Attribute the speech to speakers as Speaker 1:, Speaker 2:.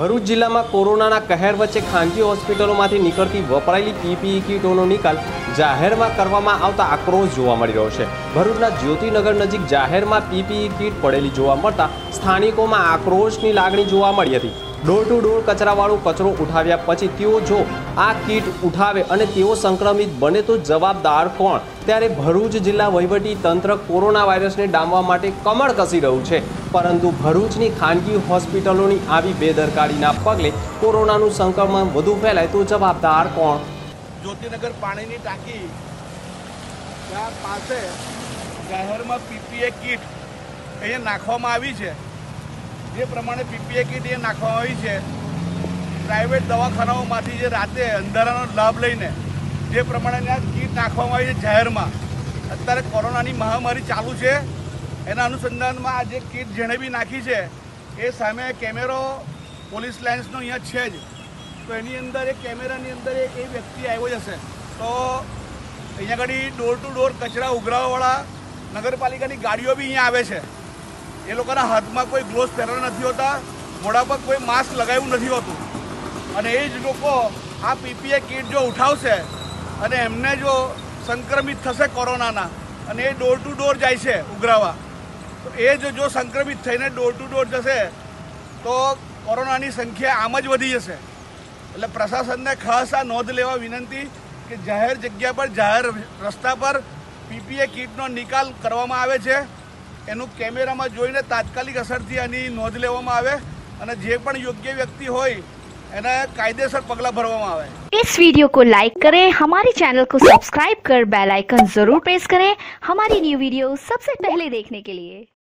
Speaker 1: ભરૂચ જિલ્લામાં કોરોનાના કહેર વચ્ચે ખાનગી હોસ્પિટલોમાંથી નીકળતી વપરાયેલી પીપીઈ કીટોનો નિકાલ જાહેરમાં કરવામાં આવતા આક્રોશ જોવા મળી રહ્યો છે। ભરૂચના જ્યોતિનગર નજીક જાહેરમાં પીપીઈ કીટ પડેલી જોવા મળતા સ્થાનિકોમાં આક્રોશની લાગણી જોવા મળી હતી। ડોર ટુ ડોર કચરાવાળો કચરો ઉઠાવ્યા પછી તેઓ જો આ કીટ ઉઠાવે અને તેઓ સંક્રમિત બને તો જવાબદાર કોણ? ત્યારે ભરૂચ જિલ્લા વહીવટી તંત્ર કોરોના વાયરસને ડામવા માટે કમર કસી રહ્યું છે, પરંતુ ભરૂચની ખાનગી હોસ્પિટલોની આવી બેદરકારીના પગલે કોરોનાનું સંક્રમણ વધુ ફેલાય તો જવાબદાર કોણ?
Speaker 2: જ્યોતિનગર પાણીની ટાંકી ત્યાં પાસે જાહેરમાં પીપીએ કીટ અહીંયા નાખવામાં આવી છે। જે પ્રમાણે પીપીએ કીટ એ નાખવામાં આવી છે, પ્રાઇવેટ દવાખાનાઓમાંથી જે રાતે અંધારાનો લાભ લઈને જે પ્રમાણે આ કીટ નાખવામાં આવી છે જાહેરમાં, અત્યારે કોરોનાની મહામારી ચાલુ છે, એના અનુસંધાનમાં આ જે કીટ જેણે બી નાખી છે એ સામે કેમેરો પોલીસ લાઇન્સનો અહીંયા છે જ, તો એની અંદર એ કેમેરાની અંદર એ વ્યક્તિ આવ્યો જશે તો અહીંયા આગળ ડોર ટુ ડોર કચરા ઉઘરાવવાવાળા નગરપાલિકાની ગાડીઓ બી અહીંયા આવે છે। એ લોકોના હાથમાં કોઈ ગ્લોવ્સ પહેરેલા નથી હોતા, મોઢા પર કોઈ માસ્ક લગાવ્યું નથી હોતું, અને એ જ લોકો આ પીપીએ કીટ જો ઉઠાવશે અને એમને જો સંક્રમિત થશે કોરોનાના અને એ ડોર ટુ ડોર જાય છે ઉઘરાવા, તો એ જો સંક્રમિત થઈને ડોર ટુ ડોર જશે તો કોરોનાની સંખ્યા આમ જ વધી જશે। એટલે પ્રશાસનને ખાસ આ નોંધ લેવા વિનંતી કે જાહેર જગ્યા પર, જાહેર રસ્તા પર પીપીએ કીટનો નિકાલ કરવામાં આવે છે, એનું કેમેરામાં જોઈને તાત્કાલિક અસરથી આની નોંધ લેવામાં આવે અને જે પણ યોગ્ય વ્યક્તિ હોય એને कायदेसर पगला भरवामा आवे।
Speaker 3: इस वीडियो को लाइक करें, हमारे चैनल को सब्सक्राइब कर बेल आइकन जरूर प्रेस करें हमारी न्यू वीडियो सबसे पहले देखने के लिए।